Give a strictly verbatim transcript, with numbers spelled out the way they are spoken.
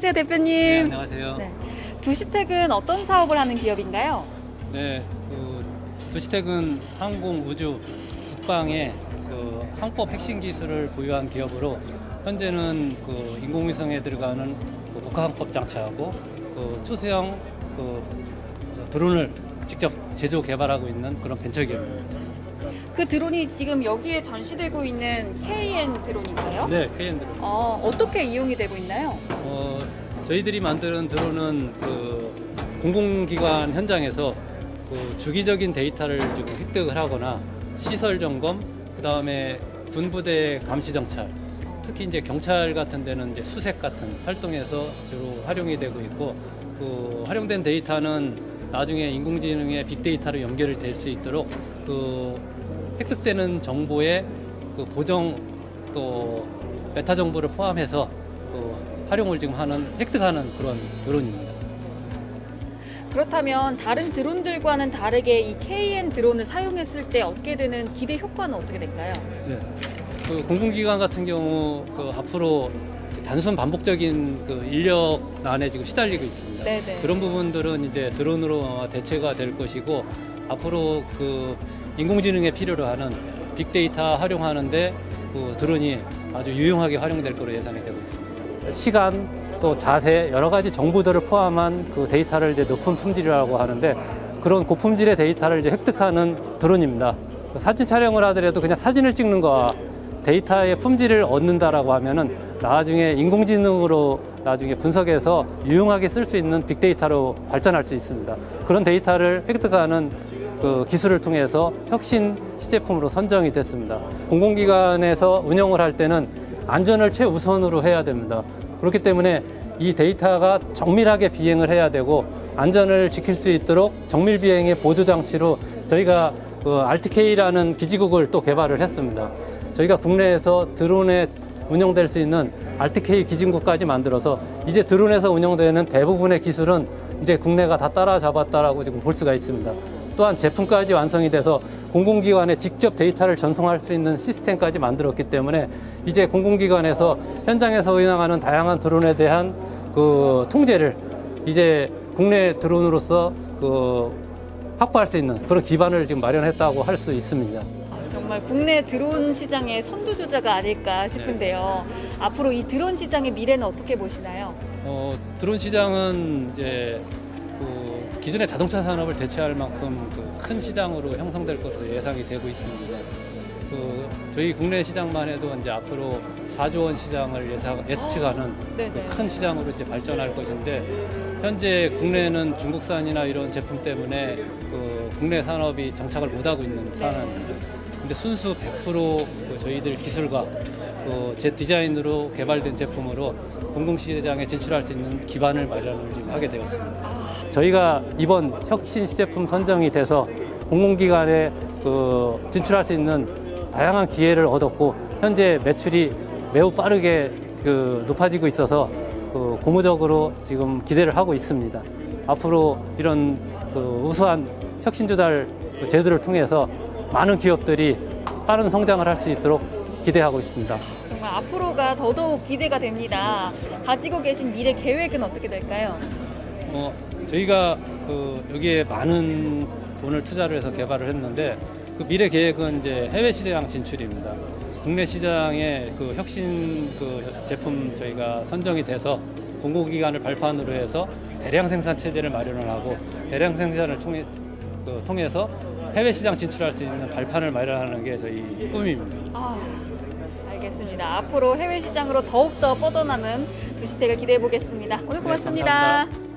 안녕하세요, 대표님. 네, 안녕하세요. 네. 두시텍은 어떤 사업을 하는 기업인가요? 네, 그 두시텍은 항공, 우주, 국방의 그 항법 핵심 기술을 보유한 기업으로 현재는 그 인공위성에 들어가는 그 복합항법 장치하고 그 추세형 그 드론을 직접 제조 개발하고 있는 그런 벤처 기업입니다. 그 드론이 지금 여기에 전시되고 있는 케이엔 드론인가요? 네, 케이엔 드론. 어, 어떻게 이용이 되고 있나요? 어, 저희들이 만드는 드론은 그 공공기관 현장에서 그 주기적인 데이터를 지금 획득을 하거나 시설 점검, 그 다음에 군부대 감시 정찰, 특히 이제 경찰 같은 데는 이제 수색 같은 활동에서 주로 활용이 되고 있고, 그 활용된 데이터는 나중에 인공지능의 빅데이터로 연결이 될 수 있도록 그 획득되는 정보의 그 보정 또 메타 정보를 포함해서 그 활용을 지금 하는 획득하는 그런 드론입니다. 그렇다면 다른 드론들과는 다르게 이 케이엔 드론을 사용했을 때 얻게 되는 기대 효과는 어떻게 될까요? 네. 그 공공기관 같은 경우 그 앞으로 단순 반복적인 그 인력난에 지금 시달리고 있습니다. 네네. 그런 부분들은 이제 드론으로 대체가 될 것이고, 앞으로 그 인공지능의 필요로 하는 빅데이터 활용하는데 그 드론이 아주 유용하게 활용될 것으로 예상이 되고 있습니다. 시간 또 자세 여러 가지 정보들을 포함한 그 데이터를 이제 높은 품질이라고 하는데, 그런 고품질의 데이터를 이제 획득하는 드론입니다. 사진 촬영을 하더라도 그냥 사진을 찍는 거와 데이터의 품질을 얻는다라고 하면은 나중에 인공지능으로 나중에 분석해서 유용하게 쓸 수 있는 빅데이터로 발전할 수 있습니다. 그런 데이터를 획득하는 그 기술을 통해서 혁신 시제품으로 선정이 됐습니다. 공공기관에서 운영을 할 때는 안전을 최우선으로 해야 됩니다. 그렇기 때문에 이 데이터가 정밀하게 비행을 해야 되고, 안전을 지킬 수 있도록 정밀 비행의 보조 장치로 저희가 그 알티케이라는 기지국을 또 개발을 했습니다. 저희가 국내에서 드론에 운영될 수 있는 알티케이 기지국까지 만들어서 이제 드론에서 운영되는 대부분의 기술은 이제 국내가 다 따라잡았다라고 지금 볼 수가 있습니다. 또한 제품까지 완성이 돼서 공공기관에 직접 데이터를 전송할 수 있는 시스템까지 만들었기 때문에 이제 공공기관에서 현장에서 운영하는 다양한 드론에 대한 그 통제를 이제 국내 드론으로서 그 확보할 수 있는 그런 기반을 지금 마련했다고 할 수 있습니다. 정말 국내 드론 시장의 선두주자가 아닐까 싶은데요. 네. 앞으로 이 드론 시장의 미래는 어떻게 보시나요? 어, 드론 시장은 이제 그 기존의 자동차 산업을 대체할 만큼 그 큰 시장으로 형성될 것으로 예상이 되고 있습니다. 그 저희 국내 시장만 해도 이제 앞으로 사조 원 시장을 예상, 예측하는 어, 그 큰 시장으로 이제 발전할 것인데, 현재 국내는 중국산이나 이런 제품 때문에 그 국내 산업이 정착을 못하고 있는 상황입니다. 근데 순수 백 퍼센트 그 저희들 기술과 그 제 디자인으로 개발된 제품으로 공공시장에 진출할 수 있는 기반을 마련을 지금 하게 되었습니다. 저희가 이번 혁신 시제품 선정이 돼서 공공기관에 그 진출할 수 있는 다양한 기회를 얻었고, 현재 매출이 매우 빠르게 그 높아지고 있어서 그 고무적으로 지금 기대를 하고 있습니다. 앞으로 이런 그 우수한 혁신 조달 제도를 통해서 많은 기업들이 빠른 성장을 할 수 있도록 기대하고 있습니다. 정말 앞으로가 더더욱 기대가 됩니다. 가지고 계신 미래 계획은 어떻게 될까요? 어, 저희가 그 여기에 많은 돈을 투자를 해서 개발을 했는데, 그 미래 계획은 이제 해외 시장 진출입니다. 국내 시장에 그 혁신 그 제품 저희가 선정이 돼서 공공기관을 발판으로 해서 대량 생산 체제를 마련을 하고, 대량 생산을 통해, 그, 통해서 해외 시장 진출할 수 있는 발판을 마련하는 게 저희 꿈입니다. 아, 알겠습니다. 앞으로 해외 시장으로 더욱더 뻗어나는 두시텍을 기대해 보겠습니다. 오늘 고맙습니다. 네, 감사합니다.